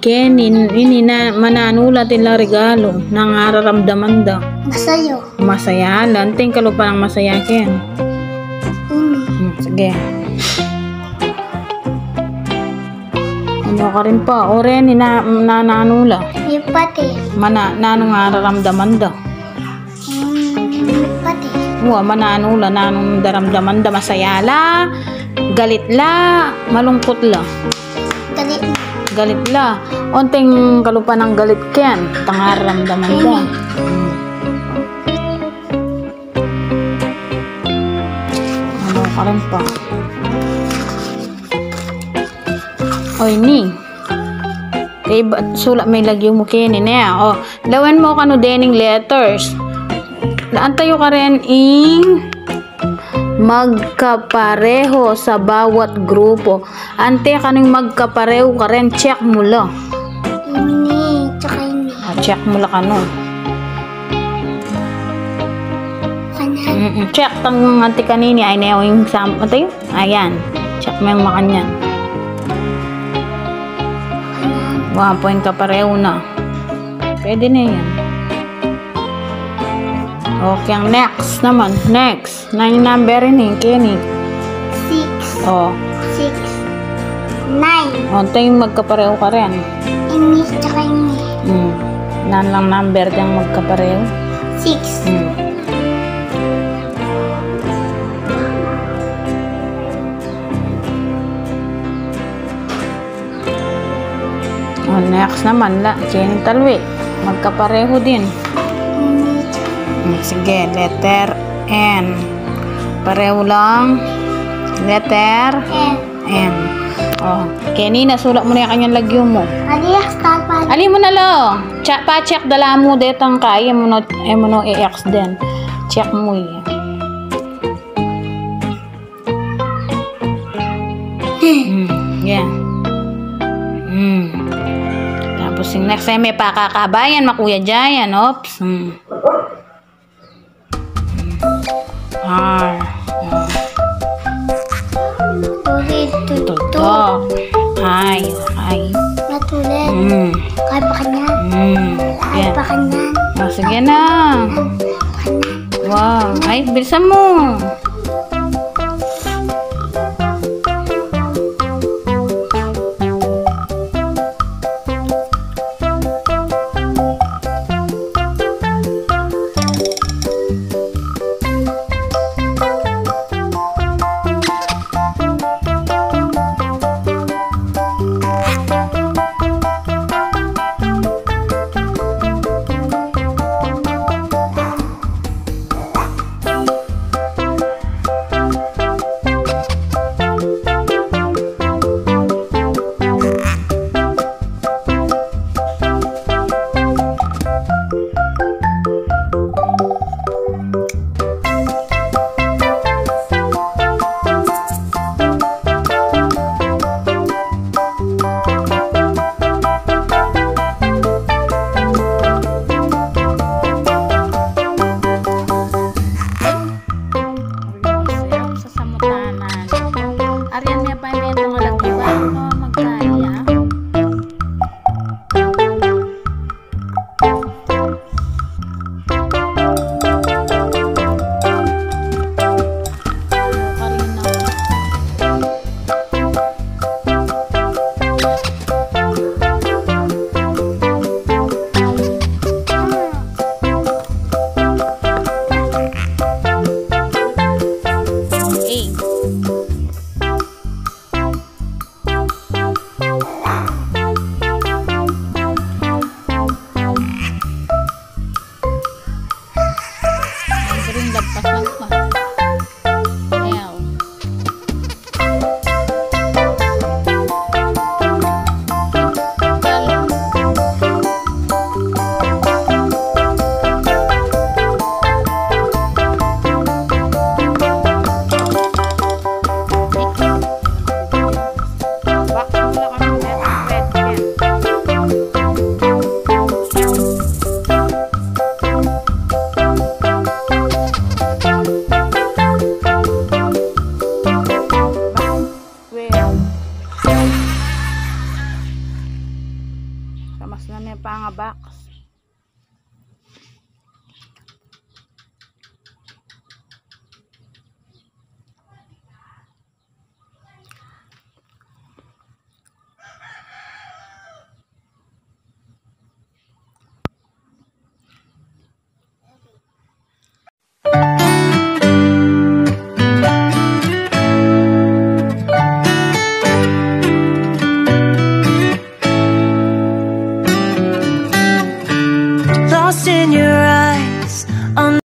Ken, ini na mananulat ila regalo. Nangararamdaman daw. Masayo. Masaya. Lanting ka pa ng masaya, Ken. Sige. Ano ka rin pa? O rin, nananula. Yung pati. Nanong nararamdaman daw. Yung pati. Mananula, nanong daramdaman daw. Masaya la, galit la, malungkot la. Galit. Galit la. Onting kalupa ng galit, Ken. Tangaramdaman daw. Ano ka rin pa? Oy, ni. Kay sulat may lagyo mo Ken niya. O, lawan mo kano dening letters. Laantayo ka rin magkapareho sa bawat grupo. Ante kanang magkapareho ka rin, check mo la. Ini, tsaka ini. Check mo la kano. Kanan. Check tang anti kanini ay na yung sample tayo. Ayan. Check mo yung makanyan. Wow, point ka pareho na. Pwede na yan. Okay, ang next naman. Next. Na yung number rin Kenny. 6. Oh. 6. 9. O, tayo magkapareho ka rin. Ini, tsaka ini. Nan lang number diyang magkapareho. 6. O, next naman. Kenny Talwi. Magkapareho din. Sige, letter N. Pareho lang. Letter N. Oh, Kenny, nasulat mo na yung kanyang lagyo mo. Alias, tapa. Ali mo na lo. Pa-check dala mo detang kaya mo no i-X din. Check mo yan. Yeah. Tapos yung next time may pakakabayan, makuya dyan. Oops. R. Tuto. Ay. Matulit. Kaya pa kanyan. Kaya pa kanyan. Sige na. Wow. Ay, bilisan mo.